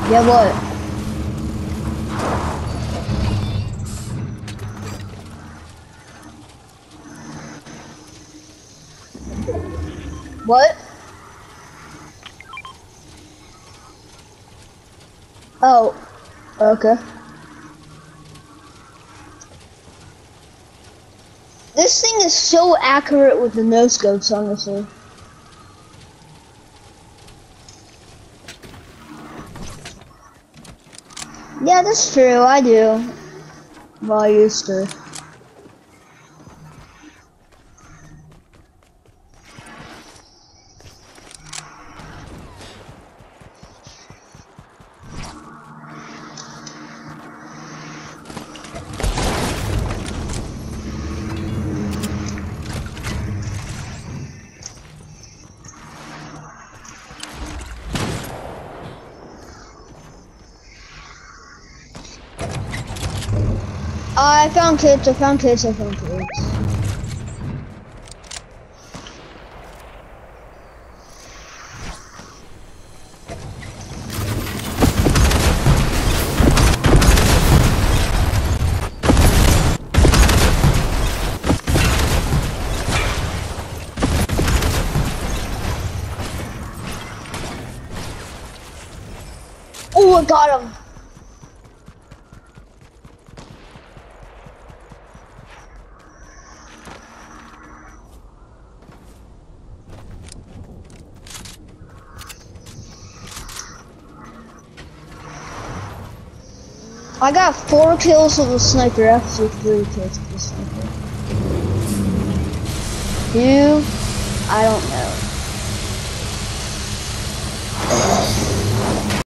Yeah, what? What? Oh, okay. This thing is so accurate with the no scopes, honestly. Yeah, that's true. I do. Well, I used to. I found kids. I found kids. I found kids. Oh, I got him. I got 4 kills with the sniper after 3 kills with the sniper. 2? I don't know.